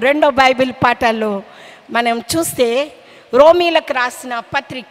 రెండో బైబిల్ పాఠాల్లో మనం చూస్తే రోమీలకు రాసిన పత్రిక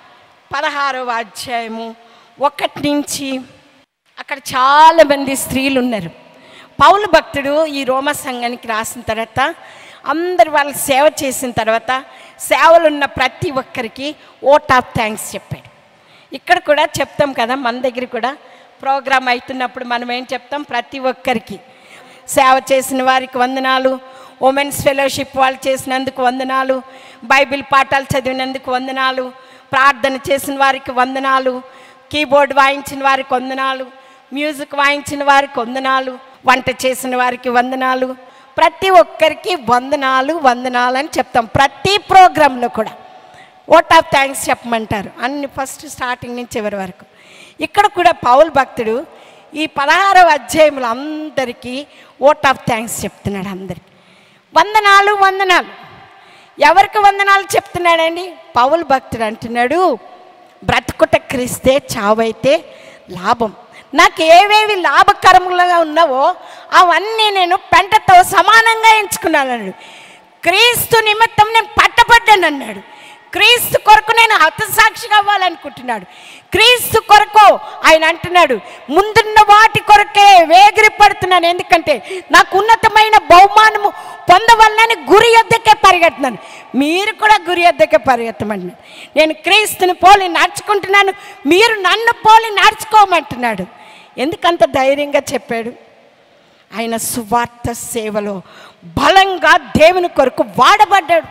16వ అధ్యాయము 1 నుంచి అక్కడ చాలామంది స్త్రీలు ఉన్నారు. పౌలు భక్తుడు ఈ రోమ సంఘానికి రాసిన తర్వాత అందరు వాళ్ళు సేవ చేసిన తర్వాత సేవలు ఉన్న ప్రతి ఒక్కరికి ఓట్ ఆఫ్ థ్యాంక్స్ చెప్పాడు. ఇక్కడ కూడా చెప్తాం కదా, మన దగ్గర కూడా ప్రోగ్రామ్ అవుతున్నప్పుడు మనం ఏం చెప్తాం, ప్రతి ఒక్కరికి సేవ చేసిన వారికి వందనాలు, ఉమెన్స్ ఫెలోషిప్ వాళ్ళు చేసినందుకు వందనాలు, బైబిల్ పాఠాలు చదివినందుకు వందనాలు, ప్రార్థన చేసిన వారికి వందనాలు, కీబోర్డ్ వాయించిన వారికి వందనాలు, మ్యూజిక్ వాయించిన వారికి వందనాలు, వంట చేసిన వారికి వందనాలు, ప్రతి ఒక్కరికి వందనాలు వందనాలు అని చెప్తాం. ప్రతి ప్రోగ్రాంలో కూడా ఓట్ ఆఫ్ థ్యాంక్స్ చెప్పమంటారు, అన్ని ఫస్ట్ స్టార్టింగ్ నుంచి చివరి వరకు. ఇక్కడ కూడా పౌలు భక్తుడు ఈ 16వ అధ్యాయంలో అందరికీ ఓట్ ఆఫ్ థ్యాంక్స్ చెప్తున్నాడు. అందరికీ వందనాలు వందనాలు. ఎవరికి వందనాలు చెప్తున్నాడండి? పౌలు భక్తుడు అంటున్నాడు, బ్రతుకుట క్రీస్తే, చావైతే లాభం. నాకు ఏవేవి లాభకరములుగా ఉన్నావో అవన్నీ నేను పెంటతో సమానంగా ఎంచుకున్నాను అన్నాడు. క్రీస్తు నిమిత్తం నేను పట్టబడ్డాను అన్నాడు. క్రీస్తు కొరకు నేను హతసాక్షిగా అవ్వాలనుకుంటున్నాడు. క్రీస్తు కొరకు ఆయన అంటున్నాడు, ముందున్న వాటి కొరకే వేగిరి పడుతున్నాను, ఎందుకంటే నాకు ఉన్నతమైన బహుమానము పొందవలనని గురి యొద్దకే పరిగెడుతున్నాను. మీరు కూడా గురి యొద్దకే పరిగెత్తమంటున్నాడు. నేను క్రీస్తుని పోలి నడుచుకుంటున్నాను, మీరు నన్ను పోలి నడుచుకోమంటున్నాడు. ఎందుకంత ధైర్యంగా చెప్పాడు? ఆయన సువార్త సేవలో బలంగా దేవుని కొరకు వాడబడ్డాడు.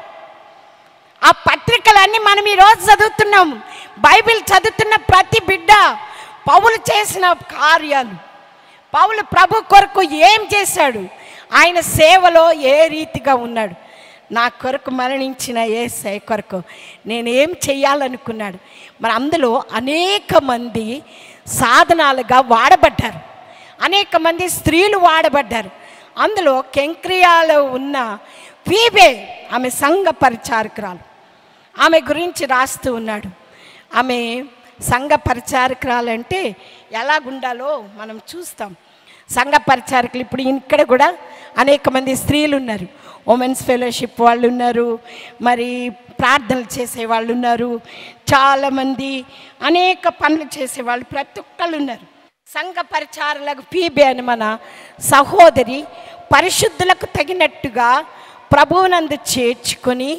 ఆ పత్రికలన్నీ మనం ఈరోజు చదువుతున్నాము. బైబిల్ చదువుతున్న ప్రతి బిడ్డ పౌలు చేసిన కార్యాలు, పౌలు ప్రభు కొరకు ఏం చేశాడు, ఆయన సేవలో ఏ రీతిగా ఉన్నాడు, నా కొరకు మరణించిన యేసయ్య కొరకు నేను ఏం చెయ్యాలనుకున్నాడు. మరి అందులో అనేక మంది సాధనాలుగా వాడబడ్డారు, అనేక మంది స్త్రీలు వాడబడ్డారు. అందులో కెంక్రియాలో ఉన్న ఫీబే, ఆమె సంఘ పరిచారకురాలు, ఆమె గురించి రాస్తూ ఉన్నాడు. ఆమె సంఘ పరిచారకురాలు అంటే ఎలాగుండాలో మనం చూస్తాం. సంఘ పరిచారకులు ఇప్పుడు ఇక్కడ కూడా అనేక మంది స్త్రీలు ఉన్నారు. ఉమెన్స్ ఫెలోషిప్ వాళ్ళు ఉన్నారు, మరి ప్రార్థనలు చేసేవాళ్ళు ఉన్నారు, చాలామంది అనేక పనులు చేసేవాళ్ళు ప్రతి ఒక్కళ్ళు ఉన్నారు. సంఘ పరిచారులకు ఫీబే అని మన సహోదరి పరిశుద్ధులకు తగినట్టుగా ప్రభువునందు చేర్చుకొని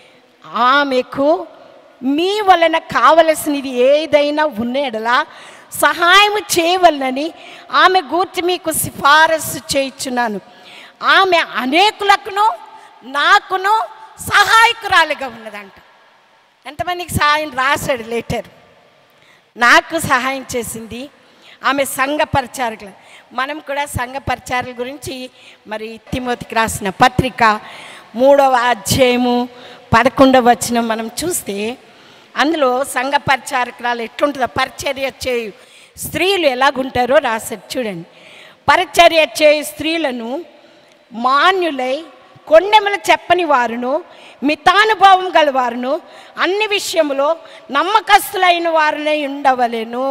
ఆమెకు మీ వలన కావలసినది ఏదైనా ఉన్నడలా సహాయం చేయవలనని ఆమె గూర్చి మీకు సిఫారసు చేయించున్నాను. ఆమె అనేకులకును నాకును సహాయకురాలిగా ఉన్నదంట. ఎంతమందికి సహాయం రాశాడు లెటర్? నాకు సహాయం చేసింది ఆమె సంఘ పరిచారకులు. మనం కూడా సంఘ పరిచారుల గురించి మరి తిమోతికి రాసిన పత్రిక 3వ అధ్యాయము 11వ వచనం మనం చూస్తే అందులో సంఘ పరిచారకురాలు ఎట్లుంటుందో, పరిచర్య చేయు స్త్రీలు ఎలాగుంటారో రాశారు చూడండి. పరిచర్య చేయు స్త్రీలను మాన్యులై, కొండెములు చెప్పని వారును, మితానుభవం గల వారును, అన్ని విషయంలో నమ్మకస్తులైన వారునే ఉండవలెను.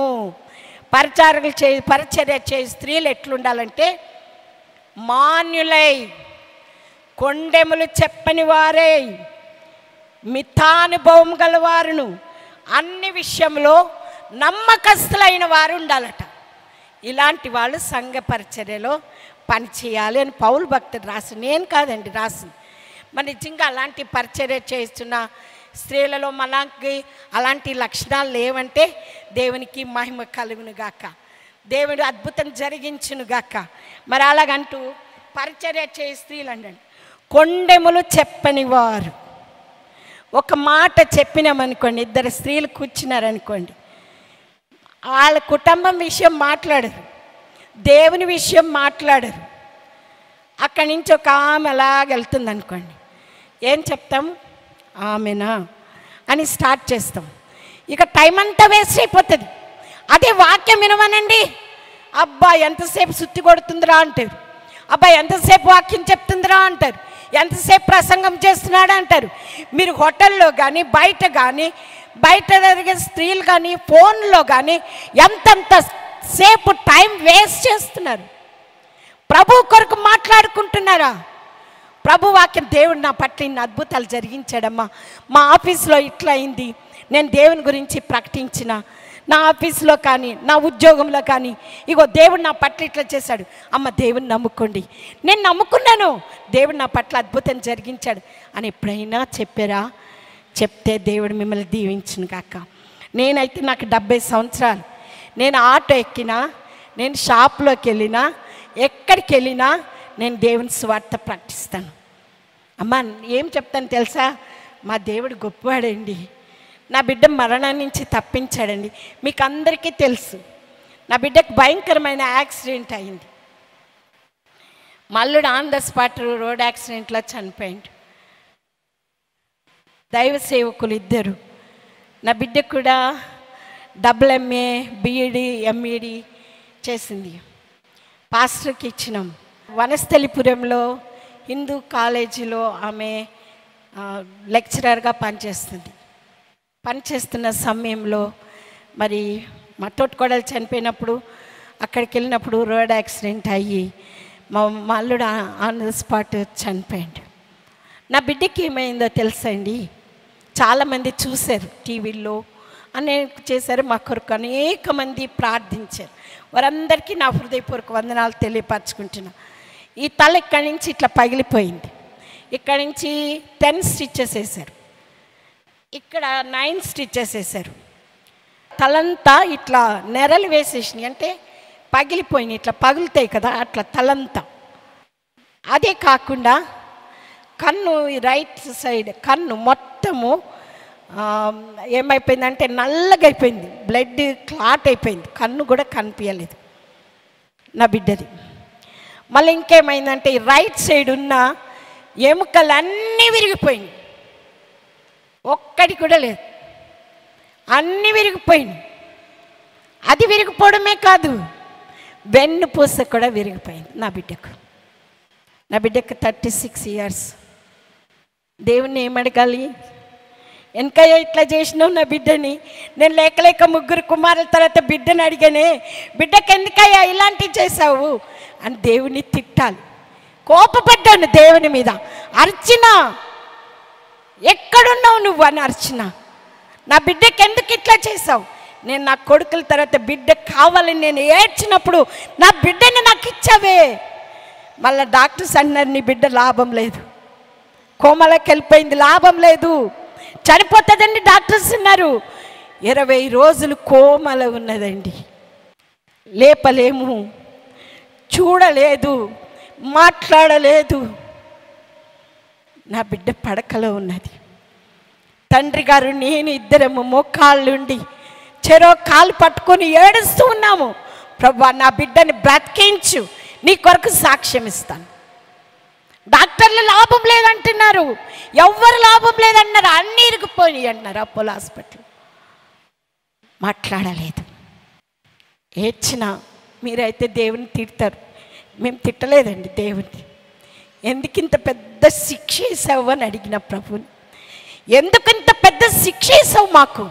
పరిచర్య చేయి స్త్రీలు ఎట్లుండాలంటే మాన్యులై, కొండెములు చెప్పని వారే, మితానుభవం గలవారును, అన్ని విషయంలో నమ్మకస్తులైన వారు ఉండాలట. ఇలాంటి వాళ్ళు సంఘ పరిచర్యలో పనిచేయాలి అని పౌలు భక్తుడు రాసి, నేను కాదండి రాసింది. మరి నిజంగా అలాంటి పరిచర్య చేస్తున్న స్త్రీలలో మనకి అలాంటి లక్షణాలు లేవంటే దేవునికి మహిమ కలుగును గాక, దేవుడు అద్భుతం జరిగించును గాక. మరి అలాగంటూ పరిచర్య చేయ స్త్రీలు అండి కొండెములు చెప్పని వారు. ఒక మాట చెప్పినామనుకోండి, ఇద్దరు స్త్రీలు కూర్చున్నారనుకోండి, వాళ్ళ కుటుంబం విషయం మాట్లాడరు, దేవుని విషయం మాట్లాడరు. అక్కడి నుంచి ఒక ఆమె అలాగెళ్తుంది అనుకోండి, ఏం చెప్తాం? ఆమెనా అని స్టార్ట్ చేస్తాం. ఇక టైం అంతా వేస్ట్ అయిపోతుంది. అదే వాక్యం వినమనండి, అబ్బా ఎంతసేపు సుత్తి కొడుతుందిరా అంటారు, అబ్బా ఎంతసేపు వాక్యం చెప్తుందిరా అంటారు, ఎంతసేపు ప్రసంగం చేస్తున్నాడు అంటారు. మీరు హోటల్లో కానీ బయట కానీ బయట జరిగే స్త్రీలు కానీ ఫోన్లో కానీ ఎంతంత సేపు టైం వేస్ట్ చేస్తున్నారు. ప్రభు కొరకు మాట్లాడుకుంటున్నారా? ప్రభు వాక్యం, దేవుడు నా పట్ల ఇన్ని అద్భుతాలు జరిగించాడమ్మా, మా ఆఫీస్లో ఇట్లా అయింది, నేను దేవుని గురించి ప్రకటించిన, నా ఆఫీస్లో కానీ నా ఉద్యోగంలో కానీ ఇగో దేవుడు నా పట్ల ఇట్లా చేశాడు. అమ్మ, దేవుని నమ్ముకోండి, నేను నమ్ముకున్నాను, దేవుడు నా పట్ల అద్భుతం జరిగించాడు అని ఎప్పుడైనా చెప్పారా? చెప్తే దేవుడు మిమ్మల్ని దీవించును గాక. నేనైతే నాకు 70 సంవత్సరాలు, నేను ఆటో ఎక్కినా, నేను షాప్లోకి వెళ్ళినా, ఎక్కడికి వెళ్ళినా నేను దేవుని సువార్త ప్రకటిస్తాను. అమ్మ, ఏం చెప్తాను తెలుసా? మా దేవుడు గొప్పవాడండి, నా బిడ్డ మరణం నుంచి తప్పించాడండి. మీకు అందరికీ తెలుసు, నా బిడ్డకు భయంకరమైన యాక్సిడెంట్ అయింది. మల్లుడు ఆన్ ద స్పాట్ రోడ్ యాక్సిడెంట్లో చనిపోయింది. దైవ సేవకులు ఇద్దరు, నా బిడ్డ కూడా MA BEd MEd చేసింది. పాస్టర్కి ఇచ్చినాం. వనస్థలిపురంలో హిందూ కాలేజీలో ఆమె లెక్చరర్గా పనిచేస్తున్న సమయంలో మరి మా తోటికోడలు చనిపోయినప్పుడు అక్కడికి వెళ్ళినప్పుడు రోడ్ యాక్సిడెంట్ అయ్యి మా అల్లుడు ఆన్ ద స్పాట్ చనిపోయాడు. నా బిడ్డకి ఏమైందో తెలుసండి, చాలామంది చూశారు, టీవీల్లో అనేక చేశారు, మా కొరకు అనేక మంది ప్రార్థించారు. వారందరికీ నా హృదయపూర్వక వందనాలు తెలియపరచుకుంటున్నా. ఈ తల ఇక్కడి నుంచి ఇట్లా పగిలిపోయింది, ఇక్కడి నుంచి 10 స్టిచెస్ వేశారు, ఇక్కడ 9 స్టిచెస్ వేశారు. తలంతా ఇట్లా నెరలు వేసేసినాయి, అంటే పగిలిపోయినాయి, ఇట్లా పగులుతాయి కదా అట్లా తలంతా. అదే కాకుండా కన్ను, రైట్ సైడ్ కన్ను మొత్తము ఏమైపోయిందంటే నల్లగా అయిపోయింది, బ్లడ్ క్లాట్ అయిపోయింది, కన్ను కూడా కనిపించలేదు నా బిడ్డది. మళ్ళీ ఇంకేమైందంటే ఈ రైట్ సైడ్ ఉన్న ఎముకలు అన్నీ విరిగిపోయింది, ఒక్కడి కూడా లేదు, అన్నీ విరిగిపోయింది. అది విరిగిపోవడమే కాదు, వెన్నుపూస కూడా విరిగిపోయింది నా బిడ్డకు. నా బిడ్డకు 36 ఇయర్స్. దేవుణ్ణి ఏమడగాలి? వెనకయ్య ఇట్లా చేసినావు నా బిడ్డని, నేను లేక 3 కుమారుల తర్వాత బిడ్డని అడిగానే, బిడ్డకి ఎందుకయ్యా ఇలాంటివి చేసావు అని దేవుని తిట్టాలి. కోపపడ్డాను దేవుని మీద, అర్చన ఎక్కడున్నావు నువ్వు అని అర్చన, నా బిడ్డకి ఎందుకు ఇట్లా చేసావు? నేను నా కొడుకుల తర్వాత బిడ్డ కావాలని నేను ఏడ్చినప్పుడు నా బిడ్డని నాకు ఇచ్చావే. మళ్ళీ డాక్టర్స్ అన్నారు నీ బిడ్డ లాభం లేదు, కోమలకి వెళ్ళిపోయింది, లాభం లేదు, చనిపోతుందండి డాక్టర్స్ ఉన్నారు. 20 రోజులు కోమల ఉన్నదండి, లేపలేము, చూడలేదు, మాట్లాడలేదు. నా బిడ్డ పడకలో ఉన్నది. తండ్రి గారు నేను ఇద్దరము మోకాళ్ళుండి చెరో కాలు పట్టుకొని ఏడుస్తూ ఉన్నాము, ప్రభువా నా బిడ్డని బ్రతికించు, నీ కొరకు సాక్ష్యం ఇస్తాను. డాక్టర్లు లాభం లేదంటున్నారు, ఎవ్వరు లాభం లేదన్నారు, అన్నీ ఇరిగిపోయి అన్నారు అపోలో హాస్పిటల్. మాట్లాడలేదు, ఏడ్చిన. మీరైతే దేవుని తిడతారు, మేము తిట్టలేదండి దేవుని. ఎందుకు ఇంత పెద్ద శిక్ష వేసావు అని అడిగిన ప్రభుని, ఎందుకు ఇంత పెద్ద శిక్ష వేసావు మాకు?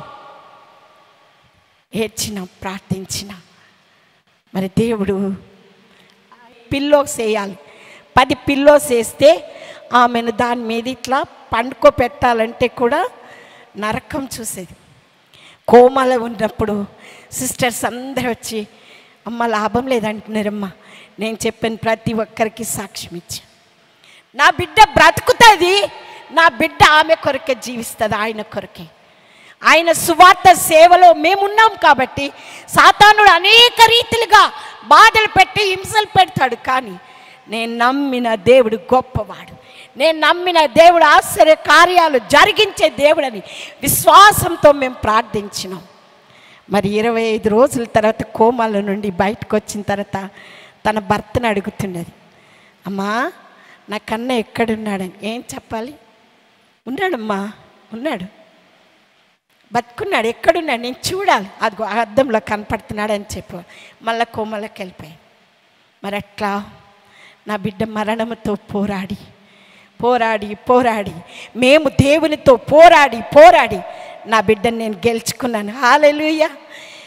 ఏడ్చిన, ప్రార్థించిన. మరి దేవుడు పిల్లోస్ వేయాలి, 10 పిల్లోస్ వేస్తే ఆమెను దాని మీద ఇట్లా పండుకోబెట్టాలంటే కూడా నరకం చూసేది. కోమలో ఉన్నప్పుడు సిస్టర్స్ అందరూ వచ్చి అమ్మ లాభం లేదంటున్నారమ్మా, నేను చెప్పిన ప్రతి ఒక్కరికి సాక్ష్యం ఇచ్చి, నా బిడ్డ బ్రతుకుతుంది, నా బిడ్డ ఆమె కొరకే జీవిస్తుంది, ఆయన కొరకే. ఆయన సువార్త సేవలో మేమున్నాం కాబట్టి సాతానుడు అనేక రీతిలుగా బాధలు పెట్టి హింసలు పెడతాడు, కానీ నేను నమ్మిన దేవుడు గొప్పవాడు, నేను నమ్మిన దేవుడు ఆశ్చర్య కార్యాలు జరిగించే దేవుడని విశ్వాసంతో మేము ప్రార్థించినాం. మరి 25 రోజుల తర్వాత కోమాల నుండి బయటకు వచ్చిన తర్వాత తన భర్తను అడుగుతున్నది, అమ్మా నా కన్న ఎక్కడున్నాడని. ఏం చెప్పాలి? ఉన్నాడమ్మా, ఉన్నాడు, బతుకున్నాడు, ఎక్కడున్నాడు నేను చూడాలి, అది అద్దంలో కనపడుతున్నాడు అని చెప్పు. మళ్ళీ కోమలకి వెళ్ళిపోయాయి. మరి అట్లా నా బిడ్డ మరణంతో పోరాడి పోరాడి పోరాడి మేము దేవునితో పోరాడి పోరాడి నా బిడ్డని నేను గెలుచుకున్నాను. హల్లెలూయా,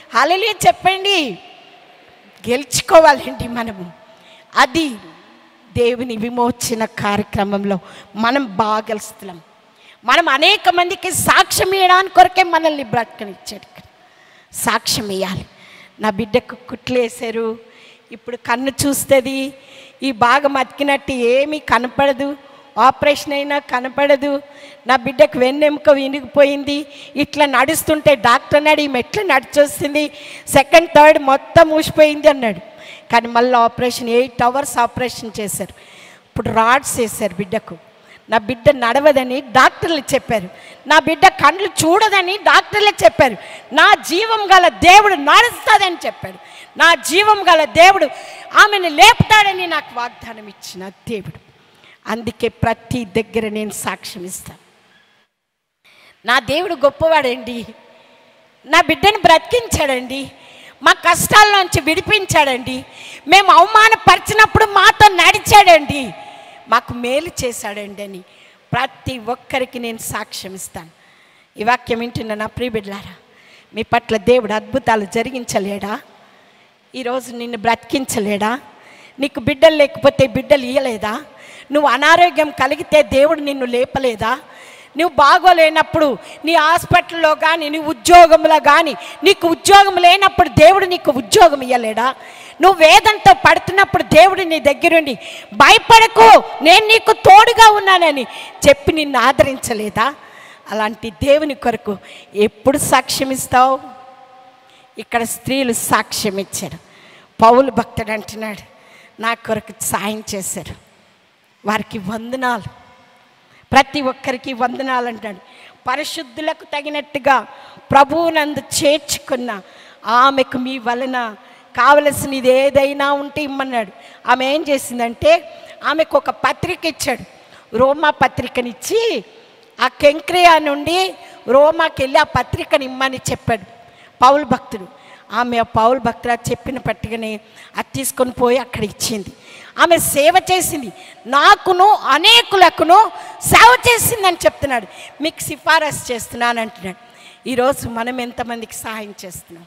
హల్లెలూయా చెప్పండి. గెలుచుకోవాలండి మనము. అది దేవుని విమోచన కార్యక్రమంలో మనం భాగస్థులం. మనం అనేక మందికి సాక్ష్యం ఇవ్వడానికి కొరకే మనల్ని బ్రతకనిచ్చాడు. సాక్ష్యం ఇవ్వాలి. నా బిడ్డకు కుట్లేశారు, ఇప్పుడు కన్ను చూస్తుంది, ఈ భాగం అతికినట్టు ఏమీ కనపడదు, ఆపరేషన్ అయినా కనపడదు, నా బిడ్డకు వెన్నెముక వినిగిపోయింది, ఇట్లా నడుస్తుంటే డాక్టర్ అన్నాడు ఈమె ఎట్లా నడిచొస్తుంది, సెకండ్ థర్డ్ మొత్తం ఊసిపోయింది అన్నాడు. కానీ మళ్ళీ ఆపరేషన్ 8 hours ఆపరేషన్ చేశారు. ఇప్పుడు రాడ్స్ వేశారు బిడ్డకు. నా బిడ్డ నడవదని డాక్టర్లు చెప్పారు, నా బిడ్డ కళ్ళు చూడదని డాక్టర్లే చెప్పారు, నా జీవం గల దేవుడు నడుస్తుందని చెప్పాడు, నా జీవం గల దేవుడు ఆమెను లేపుతాడని నాకు వాగ్దానం ఇచ్చిన దేవుడు. అందుకే ప్రతి దగ్గర నేను సాక్ష్యం ఇస్తాను. నా దేవుడు గొప్పవాడండి, నా బిడ్డను బ్రతికించాడండి, మా కష్టాల్లోంచి విడిపించాడండి, మేము అవమానపరిచినప్పుడు మాతో నడిచాడండి, మాకు మేలు చేశాడండి అని ప్రతి ఒక్కరికి నేను సాక్ష్యం ఇస్తాను. ఈ వాక్యం వింటున్న నా ప్రియ బిడ్డలారా, మీ పట్ల దేవుడు అద్భుతాలు జరిగించలేడా? ఈరోజు నిన్ను బ్రతికించలేడా? నీకు బిడ్డలు లేకపోతే బిడ్డలు ఇయ్యలేదా? నువ్వు అనారోగ్యం కలిగితే దేవుడు నిన్ను లేపలేదా? నువ్వు బాగోలేనప్పుడు నీ హాస్పిటల్లో కానీ నీ ఉద్యోగంలో కానీ నీకు ఉద్యోగం లేనప్పుడు దేవుడు నీకు ఉద్యోగం ఇవ్వలేడా? నువ్వు వేదంతో పడుతున్నప్పుడు దేవుడు నీ దగ్గరుండి భయపడకు నేను నీకు తోడుగా ఉన్నానని చెప్పి నిన్ను ఆదరించలేదా? అలాంటి దేవుని కొరకు ఎప్పుడు సాక్ష్యం ఇస్తావు? ఇక్కడ స్త్రీలు సాక్ష్యం ఇచ్చారు. పౌలు భక్తుడు అంటున్నాడు, నా కొరకు సాయం చేశారు, వారికి వందనాలు, ప్రతి ఒక్కరికి వందనాలు అంటాడు. పరిశుద్ధులకు తగినట్టుగా ప్రభువునందు చేర్చుకున్న ఆమెకు మీ వలన కావలసినది ఏదైనా ఉంటే ఇమ్మన్నాడు. ఆమె ఏం చేసిందంటే ఆమెకు ఒక పత్రిక ఇచ్చాడు, రోమా పత్రికనిచ్చి ఆ కెంక్రియా నుండి రోమాకి వెళ్ళి ఆ పత్రికని ఇమ్మని చెప్పాడు పౌలు భక్తుడు. ఆమె ఆ పౌలు భక్తుడు చెప్పిన పట్టుగానే అది తీసుకొని పోయి అక్కడ ఇచ్చింది. ఆమె సేవ చేసింది, నాకును అనేకులకును సేవ చేసిందని చెప్తున్నాడు. మీకు సిఫారసు చేస్తున్నాను అంటున్నాడు. ఈరోజు మనం ఎంతమందికి సహాయం చేస్తున్నాం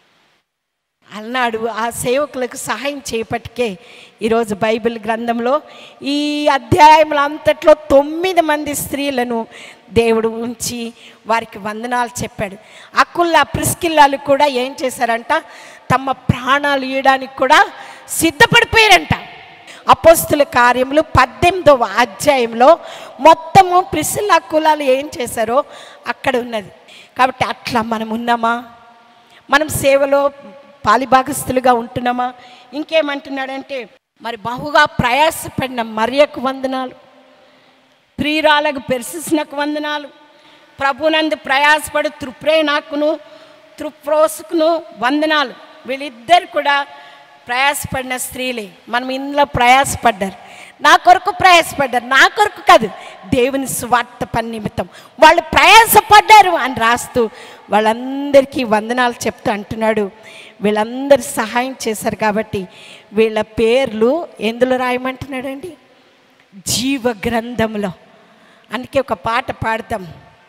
అన్నాడు. ఆ సేవకులకు సహాయం చేపట్టుకే ఈరోజు బైబిల్ గ్రంథంలో ఈ అధ్యాయముల అంతట్లో 9 మంది స్త్రీలను దేవుడు ఉంచి వారికి వందనాలు చెప్పాడు. అకుల్లా ప్రిస్కిల్లాలు కూడా ఏం చేశారంట, తమ ప్రాణాలు ఇవ్వడానికి కూడా సిద్ధపడిపోయారంట. అపోస్తుల కార్యములు 18వ అధ్యాయంలో మొత్తము ప్రిస్కిల్లా అకుల్లాలు ఏం చేశారో అక్కడ ఉన్నది. కాబట్టి అట్లా మనం ఉన్నామా? మనం సేవలో పాలిభాగస్తులుగా ఉంటున్నామా? ఇంకేమంటున్నాడంటే, మరి బహుగా ప్రయాసపడిన మరియకు వందనాలు, ప్రియురాలకు పెర్సిస్నకు వందనాలు, ప్రభునందు ప్రయాసపడు త్రుప్రేనాకును త్రుప్రోసుకును వందనాలు. వీళ్ళిద్దరు కూడా ప్రయాసపడిన స్త్రీలే. మనం ఇందులో ప్రయాసపడ్డారు, నా కొరకు ప్రయాసపడ్డారు, నా కొరకు కాదు, దేవుని సువార్త పని నిమిత్తం వాళ్ళు ప్రయాసపడ్డారు అని రాస్తూ వాళ్ళందరికీ వందనాలు చెప్తూ అంటున్నాడు. వీళ్ళందరూ సహాయం చేశారు కాబట్టి వీళ్ళ పేర్లు ఎందులో రాయమంటున్నాడండి? జీవ గ్రంథంలో. అందుకే ఒక పాట పాడతాం,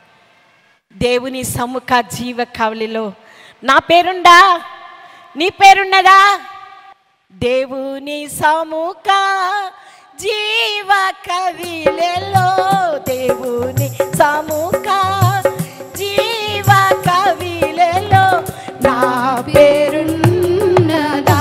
దేవుని సముఖ జీవ కవలిలో నా పేరుండా నీ పేరున్నదా? దేవుని సముఖ జీవ కవిలలో, దేవుని సముఖ జీవ కవిలలో నా పేరున్నదా?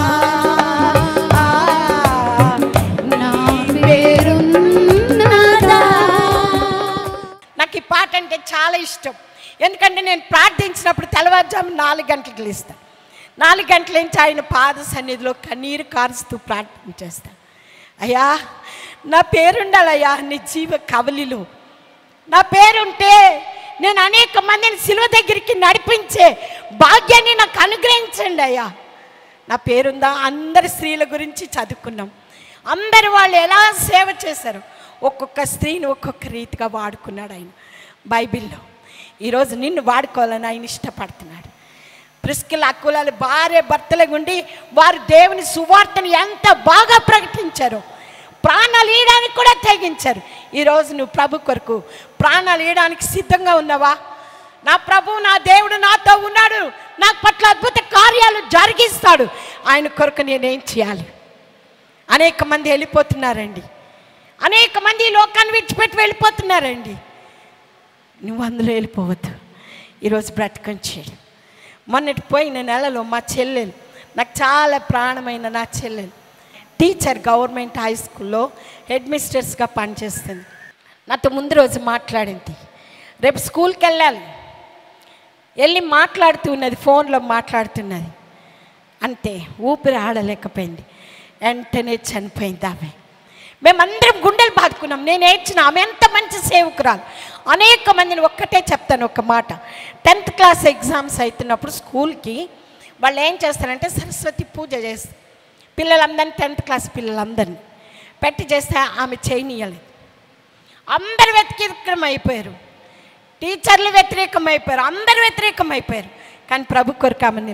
నా పేరున్నదా? నాకు ఈ పాట అంటే చాలా ఇష్టం. ఎందుకంటే నేను ప్రార్థించినప్పుడు తెల్లవారుజాము 4 గంటలకు లేస్తాను. 4 గంటల నుంచి ఆయన పాద సన్నిధిలో కన్నీరు కారుస్తూ ప్రార్థన చేస్తాను. అయ్యా నా పేరుండాలయ్యా నీ జీవ కవలిలో. నా పేరుంటే నేను అనేక మందిని శిలువ దగ్గరికి నడిపించే భాగ్యాన్ని నాకు అనుగ్రహించండి అయ్యా. నా పేరుందా? అందరి స్త్రీల గురించి చదువుకున్నాం, అందరు వాళ్ళు ఎలా సేవ చేశారు, ఒక్కొక్క స్త్రీని ఒక్కొక్క రీతిగా వాడుకున్నాడు ఆయన బైబిల్లో. ఈరోజు నిన్ను వాడుకోవాలని ఆయన ఇష్టపడుతున్నాడు. ప్రిస్కిల్లా అకులాలు భార్య భర్తలుగా ఉండి వారు దేవుని సువార్తను ఎంత బాగా ప్రకటించారో, ప్రాణాలు ఇవ్వడానికి కూడా తెగించారు. ఈరోజు నువ్వు ప్రభు కొరకు ప్రాణాలు ఇవ్వడానికి సిద్ధంగా ఉన్నావా? నా ప్రభు నా దేవుడు నాతో ఉన్నాడు, నా పట్ల అద్భుత కార్యాలు జరిగిస్తాడు, ఆయన కొరకు నేనేం చేయాలి? అనేక మంది వెళ్ళిపోతున్నారండి. అనేక మంది ఈ లోకాన్ని విడిచిపెట్టి వెళ్ళిపోతున్నారండి. నువ్వు అందులో వెళ్ళిపోవద్దు. ఈరోజు బ్రతకంచేడు. మొన్నటి పోయిన నెలలో మా చెల్లెలు, నాకు చాలా ప్రాణమైన నా చెల్లెలు టీచర్, గవర్నమెంట్ హై స్కూల్లో హెడ్ మిస్టర్స్గా పనిచేస్తుంది. నాతో ముందు రోజు మాట్లాడింది. రేపు స్కూల్కి వెళ్ళాలి, వెళ్ళి మాట్లాడుతూ ఉన్నది, ఫోన్లో మాట్లాడుతున్నది. అంతే, ఊపిరి ఆడలేకపోయింది. వెంటనే చనిపోయింది ఆమె. మేమందరం గుండెలు బాదుకున్నాం. నేను ఏడ్చిన. ఆమె ఎంత మంచి సేవకురాలు. అనేక మందిని ఒక్కటే చెప్తాను ఒక మాట. 10th క్లాస్ ఎగ్జామ్స్ అవుతున్నప్పుడు స్కూల్కి వాళ్ళు ఏం చేస్తారంటే సరస్వతి పూజ చేస్తారు. పిల్లలందరినీ 10th క్లాస్ పిల్లలందరినీ పెట్టి చేస్తే ఆమె చేయనీయలేదు. అందరు వ్యతిరేకం అయిపోయారు. టీచర్లు వ్యతిరేకం అయిపోయారు. అందరు వ్యతిరేకం అయిపోయారు. కానీ ప్రభు కొరకు ఆమె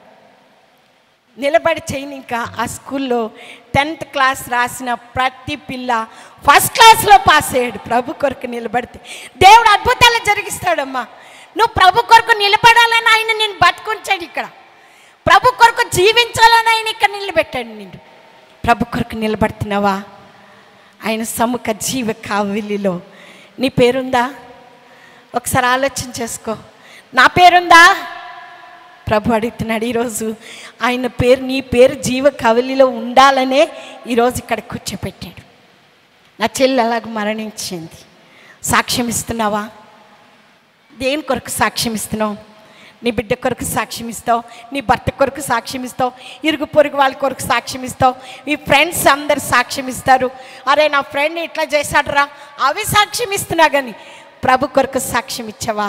నిలబడి చేయని. ఇంకా ఆ స్కూల్లో 10th క్లాస్ రాసిన ప్రతి పిల్ల ఫస్ట్ క్లాస్లో పాస్ అయ్యాడు. ప్రభు కొరకు నిలబడితే దేవుడు అద్భుతాలు జరిగిస్తాడమ్మా. నువ్వు ప్రభు కొరకు నిలబడాలని ఆయన నేను బతుకుంచాడు. ఇక్కడ ప్రభు కొరకు జీవించాలని ఆయన ఇక్కడ నిలబెట్టాడు. నిన్ను ప్రభు కొరకు నిలబడుతున్నావా? ఆయన సముఖ జీవ కావిలిలో నీ పేరుందా? ఒకసారి ఆలోచన చేసుకో. నా పేరుందా? ప్రభు అడుగుతున్నాడు ఈరోజు. ఆయన పేరు, నీ పేరు జీవ కవలిలో ఉండాలనే ఈరోజు ఇక్కడ కూర్చోపెట్టాడు. నా చెల్లి అలాగ మరణించింది. సాక్ష్యం ఇస్తున్నావా? దేని కొరకు సాక్ష్యం ఇస్తున్నావు? నీ బిడ్డ కొరకు సాక్ష్యం ఇస్తావు, నీ భర్త కొరకు సాక్ష్యం ఇస్తావు, ఇరుగు పొరుగు వాళ్ళ కొరకు సాక్ష్యం ఇస్తావు, మీ ఫ్రెండ్స్ అందరు సాక్ష్యం ఇస్తారు. అరే నా ఫ్రెండ్ ఇట్లా చేశాడురా, అవి సాక్ష్యం ఇస్తున్నా. కానీ ప్రభు కొరకు సాక్ష్యం ఇచ్చావా?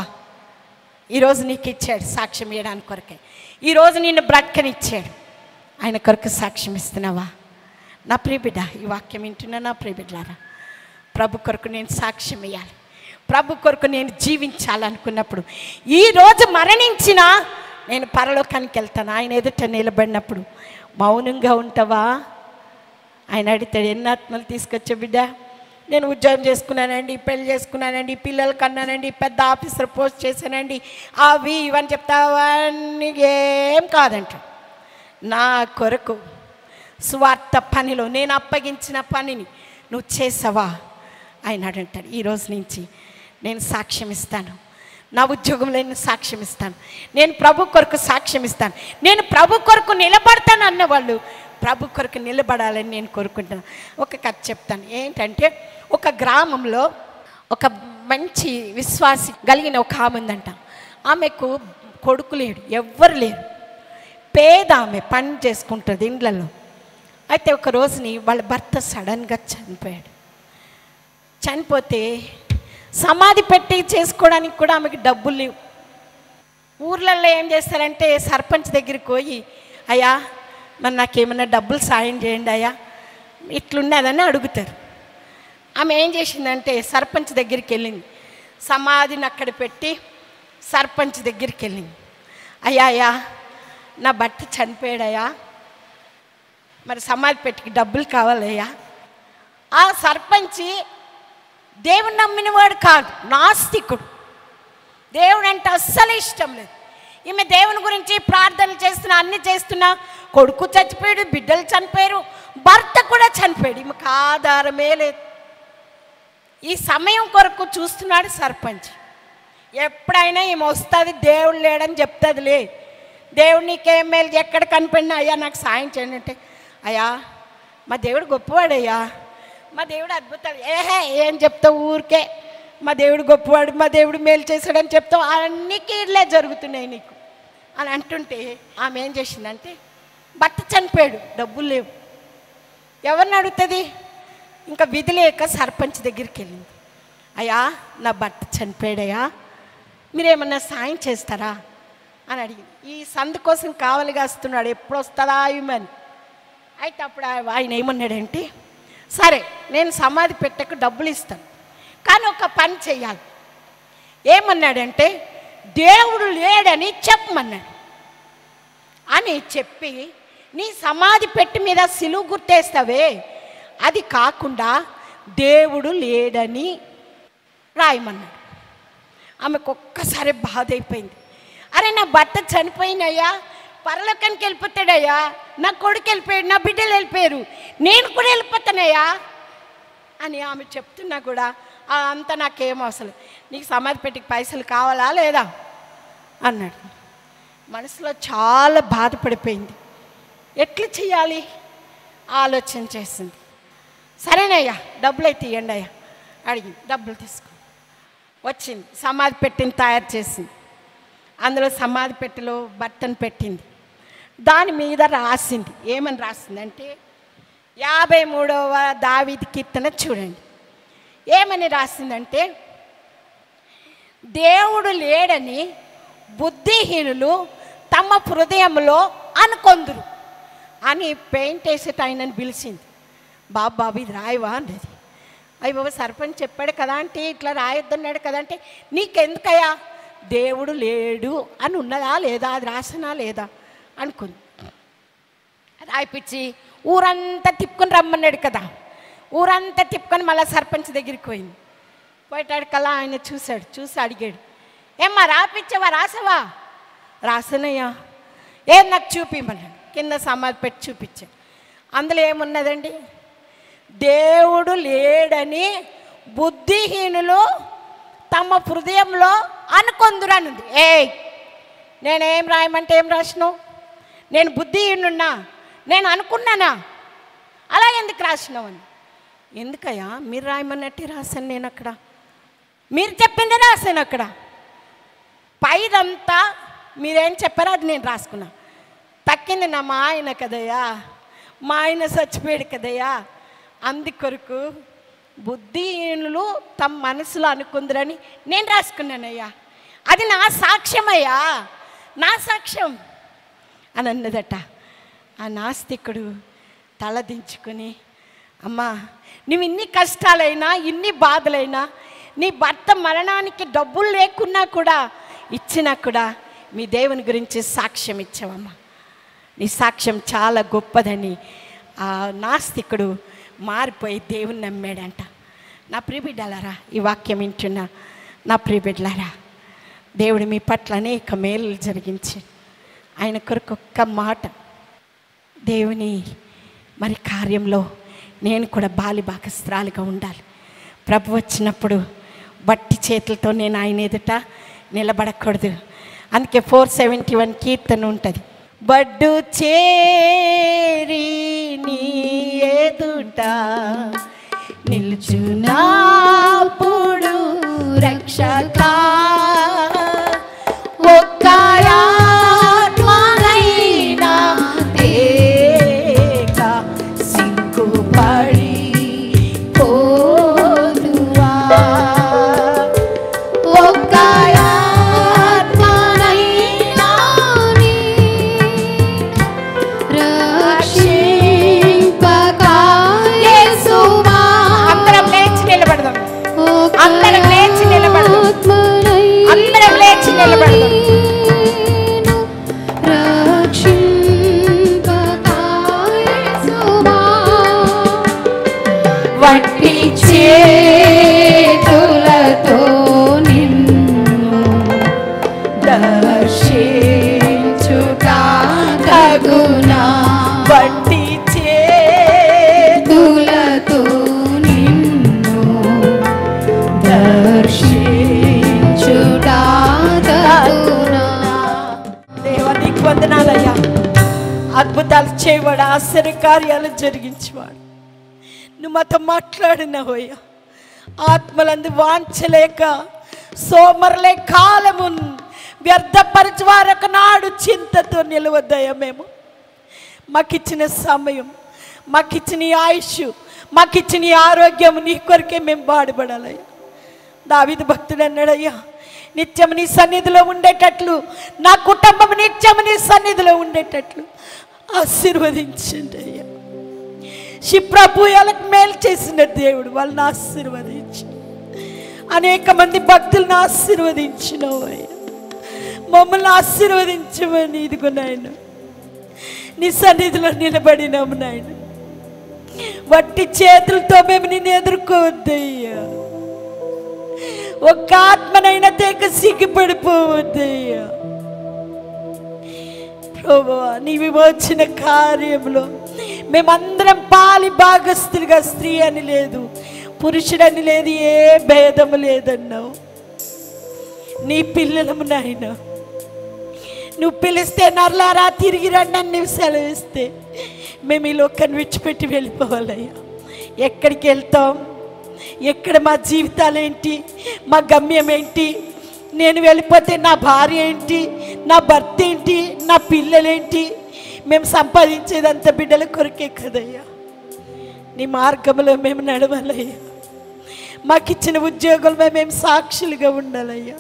ఈరోజు నీకు ఇచ్చాడు సాక్ష్యం ఇవ్వడానికి కొరకే. ఈరోజు నిన్ను బ్రతకనిచ్చాడు. ఆయన కొరకు సాక్ష్యం ఇస్తున్నావా? నా ప్రియబిడ్డ, ఈ వాక్యం వింటున్నా నా ప్రియబిడ్డలారా, ప్రభు కొరకు నేను సాక్ష్యం ఇవ్వాలి, ప్రభు కొరకు నేను జీవించాలనుకున్నప్పుడు, ఈరోజు మరణించినా నేను పరలోకానికి వెళ్తాను. ఆయన ఎదుట నిలబడినప్పుడు మౌనంగా ఉంటావా? ఆయన అడిగితాడు, ఎన్ని ఆత్మలు తీసుకొచ్చా బిడ్డ? నేను ఉద్యోగం చేసుకున్నానండి, పెళ్లి చేసుకున్నానండి, పిల్లలు కన్నానండి, పెద్ద ఆఫీసర్ పోస్ట్ చేశానండి, అవి ఇవని చెప్తావన్నీ ఏం కాదంట. నా కొరకు స్వార్థ పనిలో నేను అప్పగించిన పనిని నువ్వు చేసావా? ఆయన అంటాడు, ఈరోజు నుంచి నేను సాక్ష్యం ఇస్తాను. నా ఉద్యోగంలో నేను సాక్ష్యం ఇస్తాను. నేను ప్రభు కొరకు సాక్ష్యం ఇస్తాను. నేను ప్రభు కొరకు నిలబడతాను అన్నవాళ్ళు ప్రభు కొరకు నిలబడాలని నేను కోరుకుంటున్నాను. ఒక కథ చెప్తాను. ఏంటంటే, ఒక గ్రామంలో ఒక మంచి విశ్వాసి కలిగిన ఒక ఆమె ఉందంట. ఆమెకు కొడుకు లేడు, ఎవ్వరు లేరు, పేద ఆమె, పని చేసుకుంటుంది ఇండ్లలో. అయితే ఒక రోజుని వాళ్ళ భర్త సడన్గా చనిపోయాడు. చనిపోతే సమాధి పెట్టి చేసుకోవడానికి కూడా ఆమెకి డబ్బులు లేవు. ఊర్లలో ఏం చేస్తారంటే సర్పంచ్ దగ్గరికి పోయి, అయ్యా మరి నాకేమన్నా డబ్బులు సాయం చేయండి అయ్యా, ఇట్లున్నదని అడుగుతారు. ఆమె ఏం చేసిందంటే సర్పంచ్ దగ్గరికి వెళ్ళింది. సమాధిని అక్కడ పెట్టి సర్పంచ్ దగ్గరికి వెళ్ళింది. అయ్యా అయ్యా నా భర్త చనిపోయాడయ్యా, మరి సమాధి పెట్టికి డబ్బులు కావాలయ్యా. ఆ సర్పంచి దేవుని నమ్మినవాడు కాదు, నాస్తికుడు. దేవుడు అంటే అస్సలు ఇష్టం లేదు. ఈమె దేవుని గురించి ప్రార్థనలు చేస్తున్నా, అన్ని చేస్తున్నా, కొడుకు చచ్చిపోయాడు, బిడ్డలు చనిపోయారు, భర్త కూడా చనిపోయాడు, ఈమెకు ఆధారమే లేదు. ఈ సమయం కొరకు చూస్తున్నాడు సర్పంచ్. ఎప్పుడైనా ఈమె వస్తుంది, దేవుడు లేడని చెప్తుందిలే, దేవుడు నీకేం మేలు, ఎక్కడ కనిపడినా అయ్యా నాకు సాయం చేయండి అంటే, అయ్యా మా దేవుడు గొప్పవాడయ్యా, మా దేవుడు అద్భుతాలు, ఏం చెప్తావు ఊరికే, మా దేవుడు గొప్పవాడు, మా దేవుడు మేలు చేశాడని చెప్తావు, అన్నీ కీళ్ళే జరుగుతున్నాయి నీకు అని అంటుంటే, ఆమె ఏం చేసిందంటే, భర్త చనిపోయాడు, డబ్బులు లేవు, ఎవరిని అడుగుతుంది? ఇంకా విధి లేక సర్పంచ్ దగ్గరికి వెళ్ళింది. అయ్యా నా భర్త చనిపోయాడయ్యా, మీరేమన్నా సాయం చేస్తారా అని అడిగింది. ఈ సందు కోసం కావలి కాస్తున్నాడు, ఎప్పుడు వస్తుందా ఇవ్వమని. అయితే అప్పుడు ఆయన ఏమన్నాడంటే, సరే నేను సమాధి పెట్టకు డబ్బులు ఇస్తాను, కానీ ఒక పని చెయ్యాలి. ఏమన్నాడంటే, దేవుడు లేడని చెప్పమన్నాడు. అని చెప్పి, నీ సమాధి పెట్టి మీద సిలువు గుర్తేస్తావే, అది కాకుండా దేవుడు లేడని రాయమన్నాడు. ఆమెకు ఒక్కసారి బాధ అయిపోయింది. అరే నా భర్త చనిపోయినయ్యా, పరలోకానికి వెళ్ళిపోతాడయ్యా, నా కొడుకు వెళ్ళిపోయాడు, నా బిడ్డలు వెళ్ళిపోయారు, నేను కూడా వెళ్ళిపోతానయ్యా అని ఆమె చెప్తున్నా కూడా అంతా నాకేం అవసరం, నీకు సమాధి పెట్టికి పైసలు కావాలా లేదా అన్నాడు. మనసులో చాలా బాధపడిపోయింది. ఎట్లా చేయాలి ఆలోచన చేసింది. సరేనయ్యా డబ్బులు అయితే ఇవ్వండి అయ్యా అడిగింది. డబ్బులు తీసుకో వచ్చింది. సమాధి పెట్టిని తయారు చేసింది. అందులో సమాధి పెట్టెలో భర్తను పెట్టింది. దాని మీద రాసింది. ఏమని రాసిందంటే 53వ దావీదు కీర్తన చూడండి. ఏమని రాసిందంటే, దేవుడు లేడని బుద్ధిహీనులు తమ హృదయంలో అనుకొందురు అని పెయింట్ వేసేట ఆయనని పిలిచింది. బాబు ఇది రాయవా అన్నది. అయ్యి బాబా సర్పంచ్ చెప్పాడు కదా అంటే, ఇట్లా రాయొద్దన్నాడు కదా అంటే, నీకెందుకయ్యా దేవుడు లేడు అని ఉన్నదా లేదా, అది రాసినా లేదా అనుకుంది. రాయిపించి ఊరంతా తిప్పుకొని రమ్మన్నాడు కదా, ఊరంతా తిప్పుకొని మళ్ళీ సర్పంచ్ దగ్గరికి పోయింది. పోయేటాడు కల్లా ఆయన చూశాడు. చూసి అడిగాడు, ఏమ్మా రాపిచ్చావా, రాసావా? రాసానయ్యా. ఏం నాకు చూపిమన్నాడు. కింద సమాధి పెట్టి చూపించాడు. అందులో ఏమున్నదండి, దేవుడు లేడని బుద్ధిహీనులు తమ హృదయంలో అనుకొందురనుంది. నేనేం రాయమంటే ఏం రాసినావు? నేను బుద్ధిహీనున్నా, నేను అనుకున్నానా, అలా ఎందుకు రాసినావు అని. ఎందుకయ్యా మీరు రాయమన్నట్టే రాశాను నేను, అక్కడ మీరు చెప్పిందే రాశాను. అక్కడ పైదంతా మీరేం చెప్పారో అది నేను రాసుకున్నా. తక్కింది నా మా ఆయన కదయ్యా, మా ఆయన చచ్చిపోయాడు కదయ్యా, అందుకొరకు బుద్ధిహీనులు తమ మనసులో అనుకుందరని నేను రాసుకున్నానయ్యా, అది నా సాక్ష్యమయ్యా, నా సాక్ష్యం అని అన్నదట. ఆ నాస్తికుడు తలదించుకొని, అమ్మా నువ్వు ఇన్ని కష్టాలైనా ఇన్ని బాధలైనా, నీ భర్త మరణానికి డబ్బులు లేకున్నా కూడా ఇచ్చినా కూడా మీ దేవుని గురించి సాక్ష్యం ఇచ్చావమ్మా, నీ సాక్ష్యం చాలా గొప్పదని ఆ నాస్తికుడు మారిపోయి దేవుని నమ్మాడంట. నా ప్రియబిడ్డలారా, ఈ వాక్యం వింటున్నా నా ప్రియబిడ్డలారా, దేవుడు మీ పట్ల అనేక మేలు జరిగించి ఆయన కొరకు ఒక్క మాట, దేవుని మరి కార్యంలో నేను కూడా బాలిభాగస్త్రాలుగా ఉండాలి. ప్రభు వచ్చినప్పుడు బట్టి చేతులతో నేను ఆయన ఎదుట నిలబడకూడదు. అందుకే 471 కీర్తన ఉంటుంది, బడ్డు చేరి నీ ఎదుట నిలుచున్నప్పుడు రక్షకా ఒక్క ఆత్మనైనా తేక సిగ్గుపడి పోదువా, ఒక్క ఆత్మనైనా రక్షింపక యేసువా. అందరం లేచి నిలబడదాం, అందరం లేచి నిలబడదాం, అందరం లేచి నిలబడదాం. వట్టి చేతులతో నిన్ను దర్శించుట తగునా, వట్టి చేతులతో నిన్ను దర్శించుట తగునా. దేవా నీకు వందనాలయ్యా, అద్భుతాలు చేయవాడు, ఆశ్చర్యకార్యాలు జరిగించేవాడు. నువ్వు మాతో మాట్లాడినవయ్యా, ఆత్మలందు వాంచలేక సోమరులే కాలము వ్యర్థపరచు వారొక నాడు చింతతో నిలవద్దయ్యా. మేము మాకిచ్చిన సమయం, మాకిచ్చిన ఆయుష్, మాకిచ్చిన ఆరోగ్యం నీ కొరకే మేము బాధపడాలయ్యా. దావీదు భక్తుడు అన్నాడయ్యా, నిత్యం నీ సన్నిధిలో ఉండేటట్లు నా కుటుంబం నిత్యం నీ సన్నిధిలో ఉండేటట్లు ఆశీర్వదించండి అయ్యా. శిప్రభూయాలకు మేలు చేసిన దేవుడు వాళ్ళని ఆశీర్వదించి, అనేక మంది భక్తులను ఆశీర్వదించినావు అయ్యా. మమ్మల్ని ఆశీర్వదించమని ఇదిగో నాయన నీ సన్నిధిలో నిలబడినాము నాయన. వట్టి చేతులతో మేము నిన్ను ఎదుర్కోవద్దయ్యా, ఒక్క ఆత్మనైనా తేక సిగ్గుపడిపోవద్దయ్యా. ప్రభువా నీ విమోచన కార్యంలో మేమందరం పాలి భాగస్తులుగా, స్త్రీ అని లేదు, పురుషుడని లేదు, ఏ భేదము లేదన్నావు. నీ పిల్లలము నాయన, నువ్వు పిలిస్తే నర్లారా తిరిగి రండి అని నువ్వు సెలవిస్తే మేము ఈ లోకాన్ని విడిచిపెట్టి వెళ్ళిపోవాలయ్యా. ఎక్కడికి వెళ్తాం? ఎక్కడ మా జీవితాలు ఏంటి? మా గమ్యం ఏంటి? నేను వెళ్ళిపోతే నా భార్య ఏంటి? నా భర్త ఏంటి? నా పిల్లలేంటి? మేము సంపాదించేదంతా బిడ్డల కొరకే కదయ్యా. నీ మార్గంలో మేము నడవాలయ్యా. మాకిచ్చిన ఉద్యోగంలో మేము సాక్షులుగా ఉండాలయ్యా.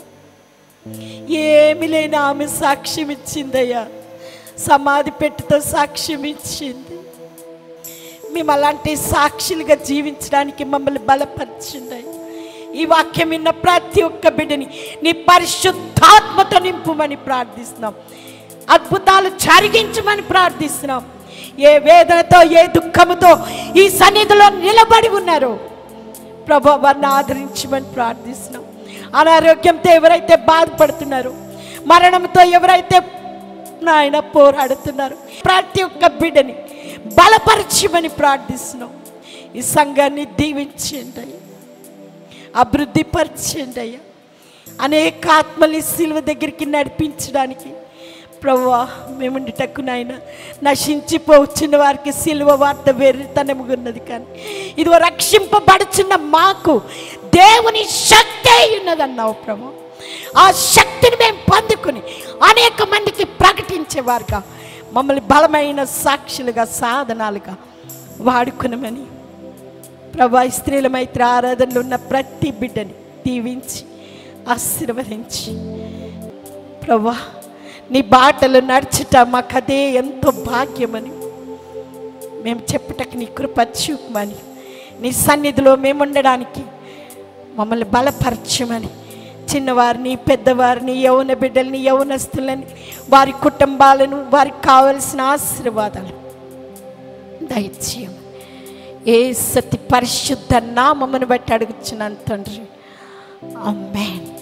ఏమి లేని ఆమె సాక్ష్యం ఇచ్చిందయ్యా, సమాధి పెట్టెతో సాక్ష్యం ఇచ్చింది. మేము అలాంటి సాక్షులుగా జీవించడానికి మమ్మల్ని బలపరచండి. ఈ వాక్యం విన్న ప్రతి ఒక్క బిడ్డని నీ పరిశుద్ధాత్మతో నింపుమని ప్రార్థిస్తున్నాం. అద్భుతాలు జరిగించమని ప్రార్థిస్తున్నాం. ఏ వేదనతో, ఏ దుఃఖముతో ఈ సన్నిధిలో నిలబడి ఉన్నారో ప్రభువా వారిని ఆదరించమని ప్రార్థిస్తున్నాం. అనారోగ్యంతో ఎవరైతే బాధపడుతున్నారో, మరణంతో ఎవరైతే నాయన పోరాడుతున్నారు, ప్రతి ఒక్క బిడ్డని బలపరచమని ప్రార్థిస్తున్నాం. ఈ సంఘాన్ని దీవించండి, అభివృద్ధి పరచండి అయ్యా. అనేక ఆత్మల్ని సిలువ దగ్గరికి నడిపించడానికి ప్రభువా మేముండిటకు నాయన, నశించిపోవచ్చిన వారికి సిలువ వార్త వెర్రితనముగున్నది, కానీ ఇదిగో రక్షింపబడుచున్న మాకు దేవుని శక్తి ఉన్నదన్నావు ప్రభు. ఆ శక్తిని మేము పొందుకుని అనేక మందికి ప్రకటించేవారుగా, మమ్మల్ని బలమైన సాక్షులుగా, సాధనాలుగా వాడుకునమని ప్రభా, స్త్రీల మైత్రి ఆరాధనలో ఉన్న ప్రతి బిడ్డని దీవించి ఆశీర్వదించి ప్రభా నీ బాటలు నడుచుట మాకు అదే ఎంతో భాగ్యమని మేము చెప్పుటకు నీ కృప చూపమని, నీ సన్నిధిలో మేము ఉండడానికి మమ్మల్ని బలపరచమని, చిన్నవారిని, పెద్దవారిని, యౌవన బిడ్డల్ని, యౌవనస్తులని, వారి కుటుంబాలను, వారికి కావలసిన ఆశీర్వాదాలు దయచేయమని యేసు పరిశుద్ధ నామమును బట్టి అడుగుచున్నాను తండ్రి. ఆమేన్.